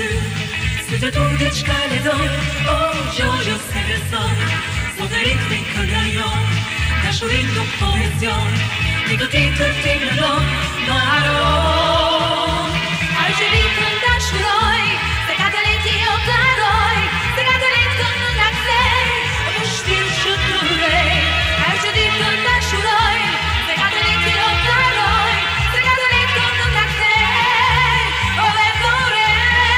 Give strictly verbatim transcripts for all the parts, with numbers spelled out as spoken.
Sfrutatutečka ledom, oh Giorgio Severson, sotto ritmi cagaglion, našu ritmu poezjon, niko ti trtim ledom, maron. Ai že vítr daš roj, se kataliti okaroj, se katalitko na ksej, Opuštil šuturej, ai že vítr daš roj, se kataliti okaroj, se katalitko na ksej, ove more.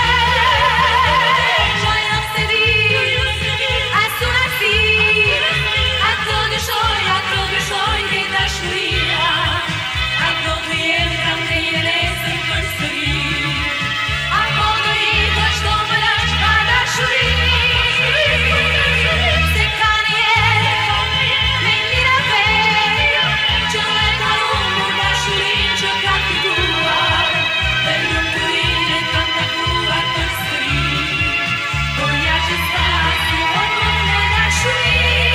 Joia sedi, a sunasi, a todo shoy, a todo shoy de dashuria, a todo jem tam ne jelesen prstri, a modo iko što mrač pa dashuri. Se kanje, me mira ve, čovek na rumu dashuri, čo kakvi duar, per non turine tanta cura prstri, koja će stati od mene dashuri.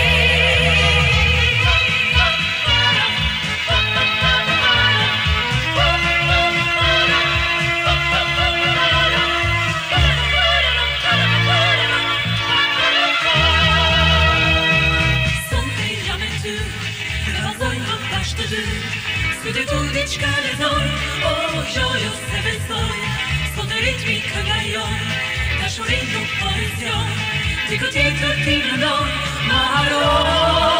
Sfrutatutečka ledom, oh Giorgio Severson, sotto ritmi cagaglion, našu ritmu poezjon, niko ti trtim ledom, maron.